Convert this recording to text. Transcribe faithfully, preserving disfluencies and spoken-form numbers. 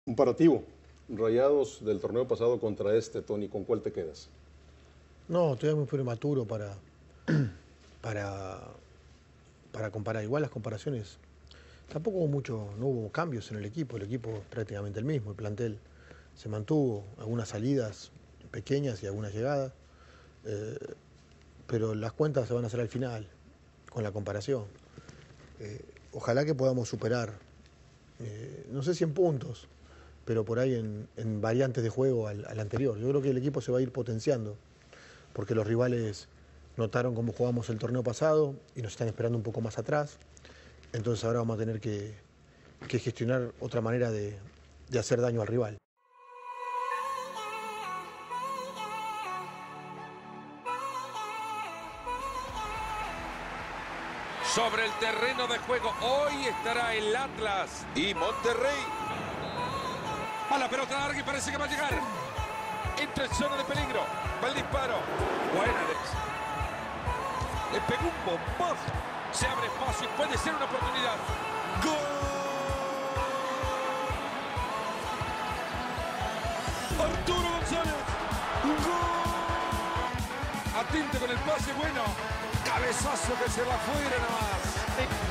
Comparativo, Rayados del torneo pasado contra este, Tony, ¿con cuál te quedas? No, todavía muy prematuro para, para, para comparar. Igual las comparaciones, tampoco hubo mucho, no hubo cambios en el equipo, el equipo es prácticamente el mismo, el plantel se mantuvo, algunas salidas pequeñas y algunas llegadas, eh, pero las cuentas se van a hacer al final, con la comparación. Eh, ojalá que podamos superar, eh, no sé si en puntos, pero por ahí en, en variantes de juego al, al anterior. Yo creo que el equipo se va a ir potenciando, porque los rivales notaron cómo jugamos el torneo pasado y nos están esperando un poco más atrás. Entonces ahora vamos a tener que, que gestionar otra manera de, de hacer daño al rival. Sobre el terreno de juego, hoy estará el Atlas y Monterrey. A la pelota larga y parece que va a llegar. Entra en zona de peligro. Va el disparo. Buena Alex. Le pegó un bombazo. Se abre espacio y puede ser una oportunidad. ¡Gol! Arturo González. ¡Gol! Atento con el pase bueno. Cabezazo que se va afuera nada más.